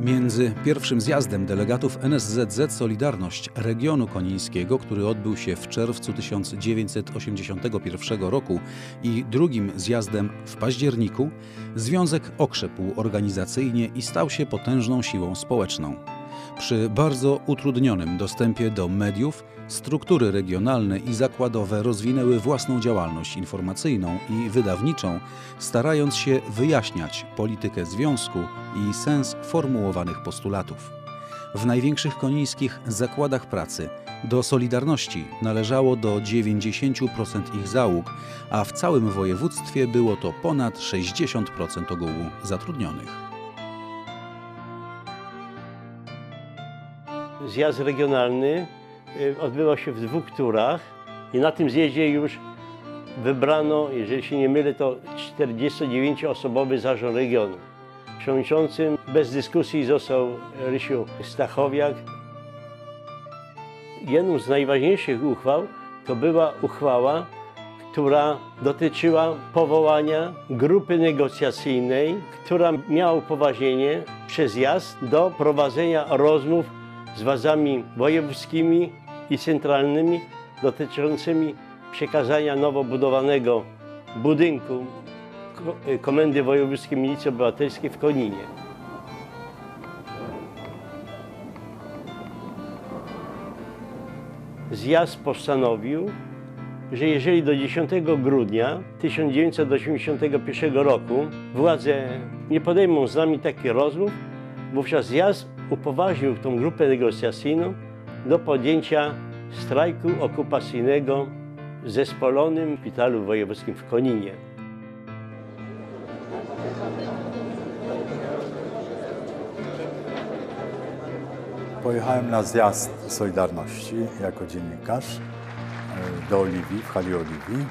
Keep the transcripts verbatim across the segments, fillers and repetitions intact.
Między pierwszym zjazdem delegatów N S Z Z Solidarność regionu konińskiego, który odbył się w czerwcu tysiąc dziewięćset osiemdziesiątego pierwszego roku, i drugim zjazdem w październiku, związek okrzepł organizacyjnie i stał się potężną siłą społeczną. Przy bardzo utrudnionym dostępie do mediów, struktury regionalne i zakładowe rozwinęły własną działalność informacyjną i wydawniczą, starając się wyjaśniać politykę związku i sens formułowanych postulatów. W największych konińskich zakładach pracy do Solidarności należało do dziewięćdziesięciu procent ich załóg, a w całym województwie było to ponad sześćdziesiąt procent ogółu zatrudnionych. Zjazd regionalny odbywał się w dwóch turach i na tym zjeździe już wybrano, jeżeli się nie mylę, to czterdziestodziewięcioosobowy zarząd regionu. Przewodniczącym bez dyskusji został Rysiu Stachowiak. Jedną z najważniejszych uchwał to była uchwała, która dotyczyła powołania grupy negocjacyjnej, która miała upoważnienie przez zjazd do prowadzenia rozmów z władzami wojewódzkimi i centralnymi dotyczącymi przekazania nowo budowanego budynku Komendy Wojewódzkiej Milicji Obywatelskiej w Koninie. Zjazd postanowił, że jeżeli do dziesiątego grudnia tysiąc dziewięćset osiemdziesiątego pierwszego roku władze nie podejmą z nami takich rozmów, wówczas zjazd upoważnił tą grupę negocjacyjną do podjęcia strajku okupacyjnego w zespolonym szpitalu wojewódzkim w Koninie. Pojechałem na zjazd Solidarności jako dziennikarz do Oliwii, w hali Oliwii.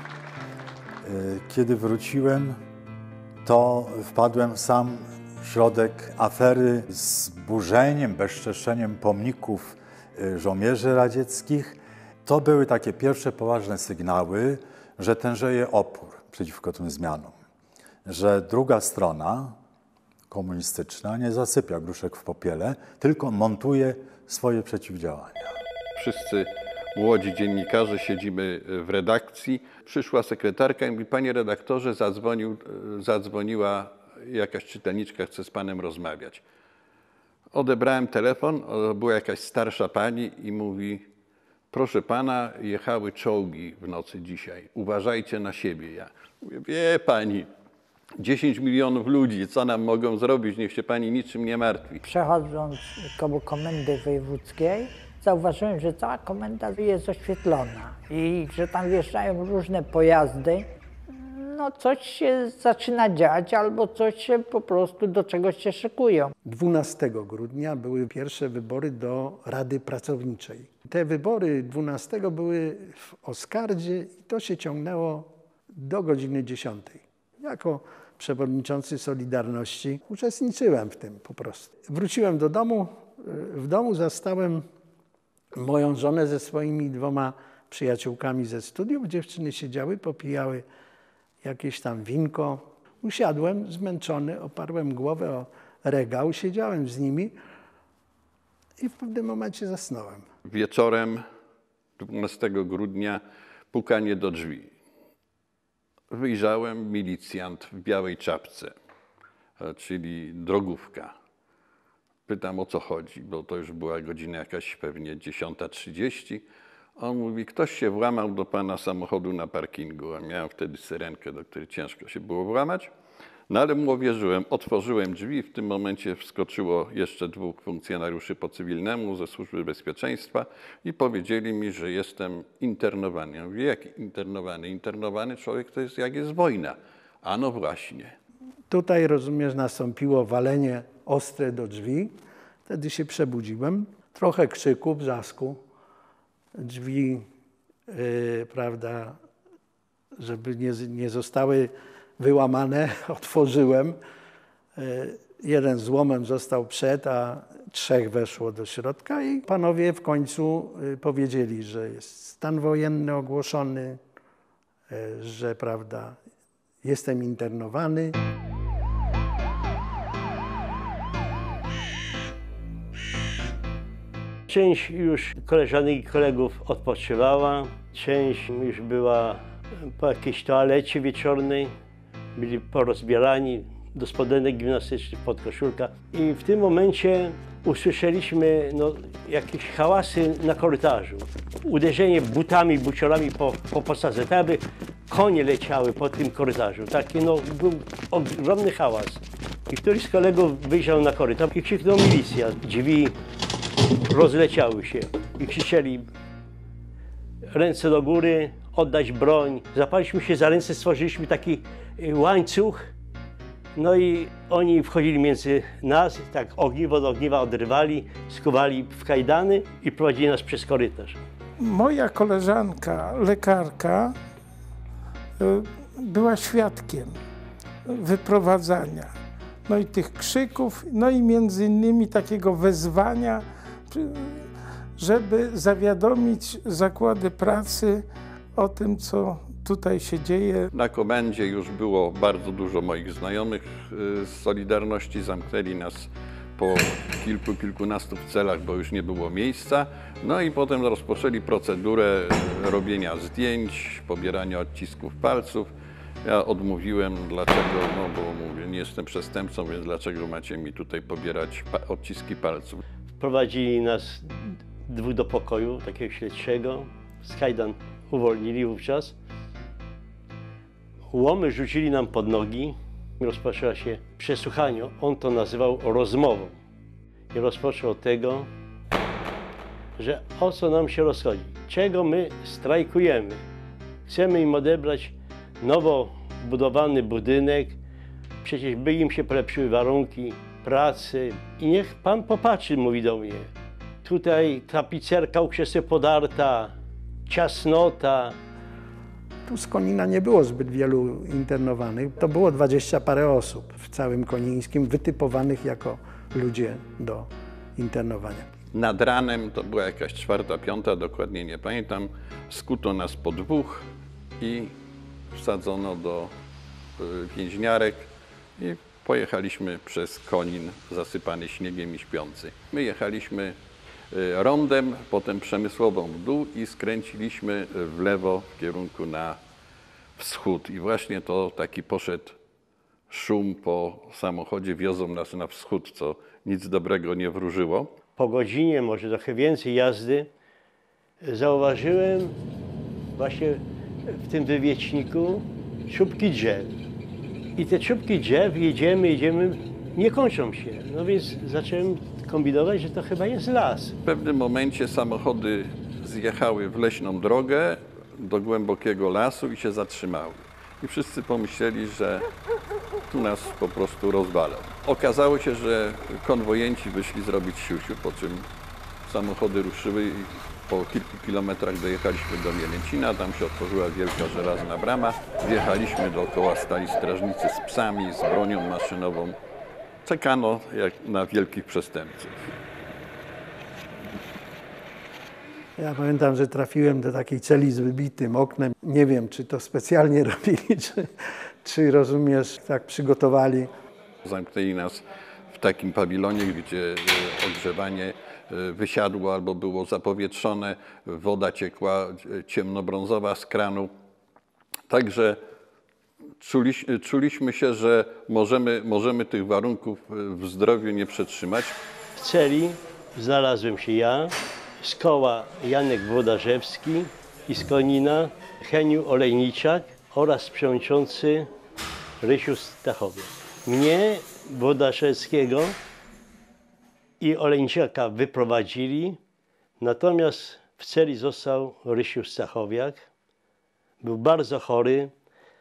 Kiedy wróciłem, to wpadłem w sam środek afery z burzeniem, bezczeszczeniem pomników żołnierzy radzieckich. To były takie pierwsze poważne sygnały, że tężeje opór przeciwko tym zmianom. Że druga strona komunistyczna nie zasypia gruszek w popiele, tylko montuje swoje przeciwdziałania. Wszyscy młodzi dziennikarze siedzimy w redakcji. Przyszła sekretarka i mówi: panie redaktorze, zadzwonił, zadzwoniła jakaś czytelniczka, chce z panem rozmawiać. Odebrałem telefon, była jakaś starsza pani i mówi: proszę pana, jechały czołgi w nocy dzisiaj, uważajcie na siebie. Ja mówię: wie pani, dziesięć milionów ludzi, co nam mogą zrobić, niech się pani niczym nie martwi. Przechodząc koło komendy wojewódzkiej, zauważyłem, że cała komenda jest oświetlona i że tam wjeżdżają różne pojazdy. No coś się zaczyna dziać albo coś się po prostu do czegoś się szykują. dwunastego grudnia były pierwsze wybory do Rady Pracowniczej. Te wybory dwunastego były w Oskardzie i to się ciągnęło do godziny dziesiątej. Jako przewodniczący Solidarności uczestniczyłem w tym po prostu. Wróciłem do domu, w domu zastałem moją żonę ze swoimi dwoma przyjaciółkami ze studiów. Dziewczyny siedziały, popijały jakieś tam winko. Usiadłem zmęczony, oparłem głowę o regał, siedziałem z nimi i w pewnym momencie zasnąłem. Wieczorem dwunastego grudnia pukanie do drzwi. Wyjrzałem, milicjant w białej czapce, czyli drogówka. Pytam, o co chodzi, bo to już była godzina jakaś pewnie dziesiąta trzydzieści. On mówi: ktoś się włamał do pana samochodu na parkingu, a miałem wtedy syrenkę, do której ciężko się było włamać. No ale mu uwierzyłem, otworzyłem drzwi, w tym momencie wskoczyło jeszcze dwóch funkcjonariuszy po cywilnemu ze Służby Bezpieczeństwa i powiedzieli mi, że jestem internowany. Ja mówię: jak internowany? Internowany człowiek to jest, jak jest wojna. A no właśnie. Tutaj, rozumiesz, nastąpiło walenie ostre do drzwi. Wtedy się przebudziłem. Trochę krzyku, brzasku. Drzwi, yy, prawda, żeby nie, nie zostały wyłamane, otworzyłem. Yy, jeden złomem został przed, a trzech weszło do środka i panowie w końcu yy, powiedzieli, że jest stan wojenny ogłoszony, yy, że, prawda, jestem internowany. Część już koleżanek i kolegów odpoczywała, część już była po jakiejś toalecie wieczornej, byli porozbierani do spodenek gimnastycznych, podkoszulka. I w tym momencie usłyszeliśmy no, jakieś hałasy na korytarzu. Uderzenie butami, buciorami po, po podstawce, tak jakby konie leciały po tym korytarzu. Taki no, był ogromny hałas. I któryś z kolegów wyjrzał na korytarz i krzyknął milicja. Drzwi rozleciały się i krzyczeli ręce do góry, oddać broń. Zapaliśmy się za ręce, stworzyliśmy taki łańcuch. No i oni wchodzili między nas, tak ogniwo od ogniwa odrywali, skuwali w kajdany i prowadzili nas przez korytarz. Moja koleżanka, lekarka, była świadkiem wyprowadzania. No i tych krzyków, no i między innymi takiego wezwania, żeby zawiadomić zakłady pracy o tym, co tutaj się dzieje. Na komendzie już było bardzo dużo moich znajomych z Solidarności. Zamknęli nas po kilku, kilkunastu celach, bo już nie było miejsca. No i potem rozpoczęli procedurę robienia zdjęć, pobierania odcisków palców. Ja odmówiłem, dlaczego, no bo mówię, nie jestem przestępcą, więc dlaczego macie mi tutaj pobierać pa odciski palców. Wprowadzili nas dwóch do pokoju, takiego śledczego. Z kajdan uwolnili wówczas. Łomy rzucili nam pod nogi. Rozpoczęło się przesłuchanie. On to nazywał rozmową. I rozpoczął od tego, że o co nam się rozchodzi, czego my strajkujemy. Chcemy im odebrać nowo budowany budynek, przecież by im się polepszyły warunki pracy. I niech pan popatrzy, mówi do mnie. Tutaj tapicerka u krzesła podarta, ciasnota. Tu z Konina nie było zbyt wielu internowanych. To było dwadzieścia parę osób w całym Konińskim, wytypowanych jako ludzie do internowania. Nad ranem, to była jakaś czwarta, piąta, dokładnie nie pamiętam, skuto nas po dwóch i wsadzono do więźniarek i pojechaliśmy przez Konin zasypany śniegiem i śpiący. My jechaliśmy rondem, potem Przemysłową w dół i skręciliśmy w lewo w kierunku na wschód. I właśnie to taki poszedł szum po samochodzie, wiozą nas na wschód, co nic dobrego nie wróżyło. Po godzinie, może trochę więcej jazdy, zauważyłem właśnie w tym wywieczniku czubki drzew. I te czubki drzew, jedziemy, jedziemy, nie kończą się. No więc zacząłem kombinować, że to chyba jest las. W pewnym momencie samochody zjechały w leśną drogę do głębokiego lasu i się zatrzymały. I wszyscy pomyśleli, że tu nas po prostu rozwalą. Okazało się, że konwojenci wyszli zrobić siusiu, po czym samochody ruszyły i po kilku kilometrach dojechaliśmy do Mielęcina, tam się otworzyła wielka żelazna brama. Wjechaliśmy dookoła, stali strażnicy z psami, z bronią maszynową. Czekano jak na wielkich przestępców. Ja pamiętam, że trafiłem do takiej celi z wybitym oknem. Nie wiem, czy to specjalnie robili, czy, czy rozumiesz, tak przygotowali. Zamknęli nas w takim pawilonie, gdzie ogrzewanie wysiadło albo było zapowietrzone, woda ciekła ciemnobrązowa z kranu. Także czuliśmy, czuliśmy się, że możemy, możemy tych warunków w zdrowiu nie przetrzymać. W celi znalazłem się ja, z koła Janek Włodarzewski i z Konina Heniu Olejniczak oraz przewodniczący Rysiu Stachowiak. Mnie, Włodarzewskiego i Olejniczaka wyprowadzili, natomiast w celi został Rysiu Stachowiak. Był bardzo chory.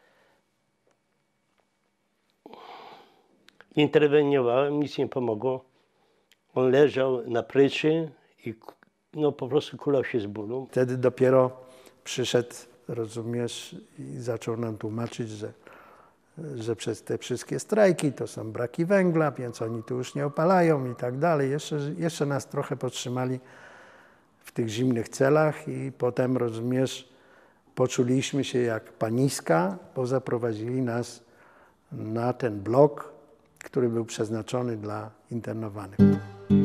Interweniowałem, nic nie pomogło. On leżał na pryczy i no, po prostu kulał się z bólu. Wtedy dopiero przyszedł, rozumiesz, i zaczął nam tłumaczyć, że, że przez te wszystkie strajki to są braki węgla, więc oni tu już nie opalają i tak dalej. Jeszcze, jeszcze nas trochę podtrzymali w tych zimnych celach i potem, rozumiesz, poczuliśmy się jak paniska, bo zaprowadzili nas na ten blok, który był przeznaczony dla internowanych.